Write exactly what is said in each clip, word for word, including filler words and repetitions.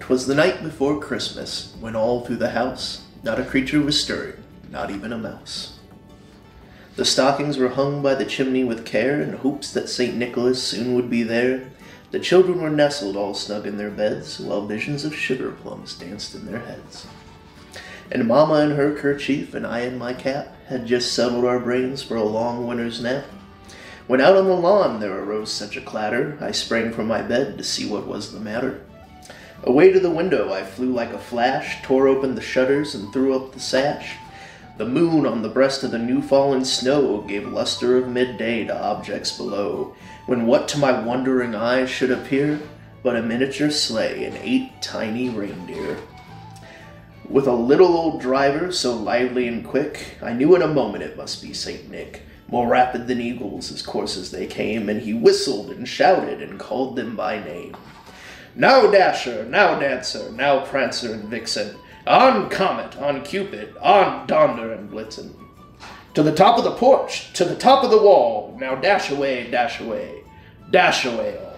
'Twas the night before Christmas, when all through the house not a creature was stirring, not even a mouse. The stockings were hung by the chimney with care, in hopes that Saint Nicholas soon would be there. The children were nestled all snug in their beds, while visions of sugar plums danced in their heads. And Mama in her kerchief, and I in my cap, had just settled our brains for a long winter's nap. When out on the lawn there arose such a clatter, I sprang from my bed to see what was the matter. Away to the window I flew like a flash, tore open the shutters and threw up the sash. The moon on the breast of the new-fallen snow gave luster of midday to objects below, when what to my wondering eyes should appear but a miniature sleigh and eight tiny reindeer. With a little old driver so lively and quick, I knew in a moment it must be Saint Nick. More rapid than eagles his courses they came, and he whistled and shouted and called them by name. Now Dasher, now Dancer, now Prancer and Vixen, on Comet, on Cupid, on Donder and Blitzen. To the top of the porch, to the top of the wall, now dash away, dash away, dash away all.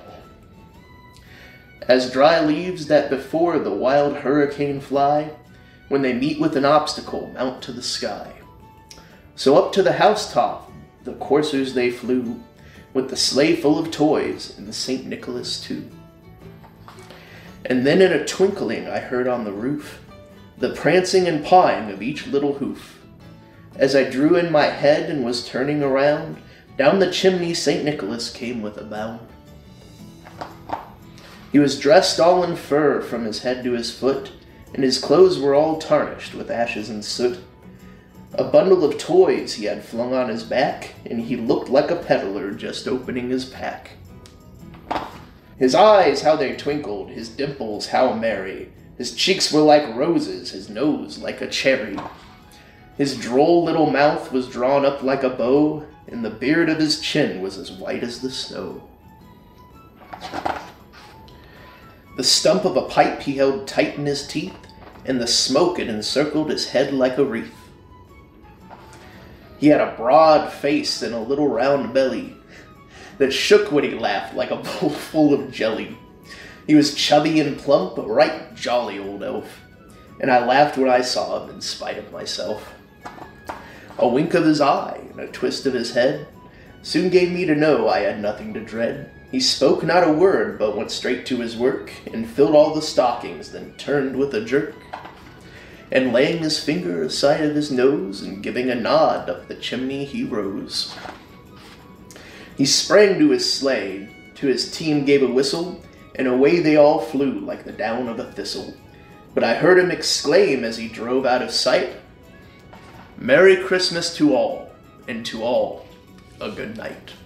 As dry leaves that before the wild hurricane fly, when they meet with an obstacle, mount to the sky. So up to the housetop the coursers they flew, with the sleigh full of toys, and Saint Nicholas too. And then in a twinkling I heard on the roof the prancing and pawing of each little hoof. As I drew in my head and was turning around, down the chimney Saint Nicholas came with a bound. He was dressed all in fur from his head to his foot, and his clothes were all tarnished with ashes and soot. A bundle of toys he had flung on his back, and he looked like a peddler just opening his pack. His eyes, how they twinkled, his dimples, how merry. His cheeks were like roses, his nose like a cherry. His droll little mouth was drawn up like a bow, and the beard of his chin was as white as the snow. The stump of a pipe he held tight in his teeth, and the smoke it encircled his head like a wreath. He had a broad face and a little round belly that shook when he laughed like a bowl full of jelly. He was chubby and plump, a right jolly old elf, and I laughed when I saw him in spite of myself. A wink of his eye and a twist of his head soon gave me to know I had nothing to dread. He spoke not a word, but went straight to his work, and filled all the stockings, then turned with a jerk. And laying his finger aside of his nose, and giving a nod up the chimney he rose. He sprang to his sleigh, to his team gave a whistle, and away they all flew like the down of a thistle. But I heard him exclaim as he drove out of sight, "Merry Christmas to all, and to all a good night."